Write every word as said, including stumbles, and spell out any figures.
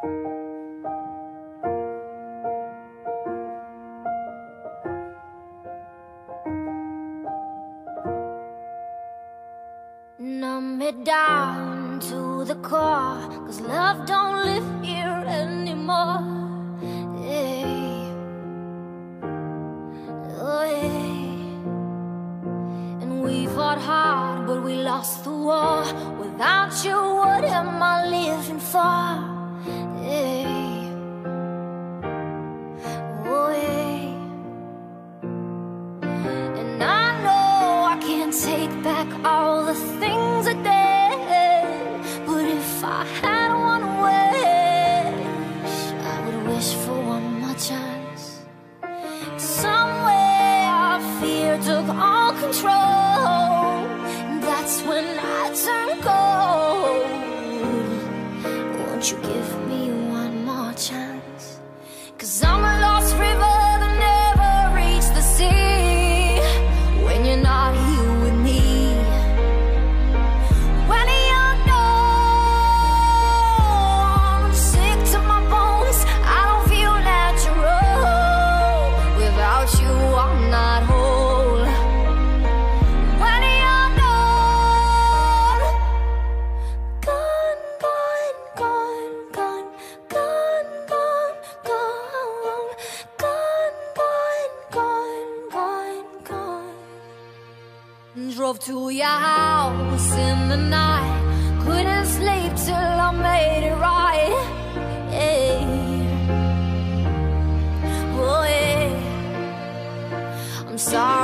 Numb me down to the core, 'cause love don't live here anymore. Hey. Oh, hey. And we fought hard, but we lost the war. Without you, what am I living for? Hey. Oh, hey. And I know I can't take back all the things I did, but if I had one wish, I would wish for one more chance. Somewhere our fear took all control, and that's when I turned cold. Won't you give me one more chance? 'Cause I'm a lost river that never reached the sea. When you're not here with me, when you're gone, sick to my bones, I don't feel natural. Without you, I'm not whole. When you're gone, gone, gone, gone, gone, gone, gone, gone, gone, gone, gone, gone. Drove to your house in the night, couldn't sleep till I made it right. Hey. Oh, yeah. I'm sorry